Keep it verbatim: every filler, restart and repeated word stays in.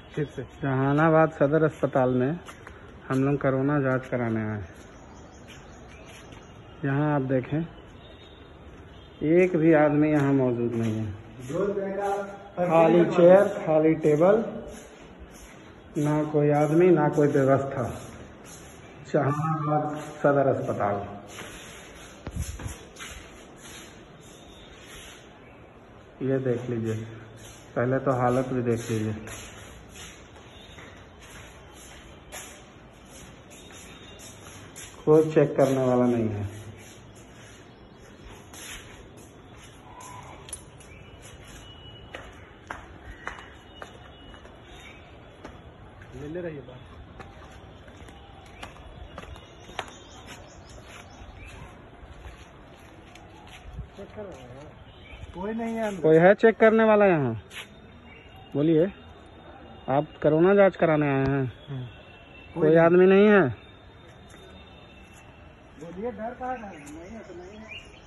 फिर से जहानाबाद सदर अस्पताल में हम लोग कोरोना जांच कराने आए। यहाँ आप देखें, एक भी आदमी यहाँ मौजूद नहीं है। खाली चेयर, खाली टेबल, ना कोई आदमी, ना कोई व्यवस्था। जहानाबाद सदर अस्पताल। ये देख लीजिए, पहले तो हालत भी देख लीजिए। कोई चेक करने वाला नहीं है। ले ले रही है बात। चेक कर रहा है, कोई नहीं है। कोई है चेक करने वाला यहाँ? बोलिए, आप कोरोना जांच कराने आए हैं? कोई आदमी नहीं है? बोलिए, डर कहाँ है? नहीं है तो नहीं है।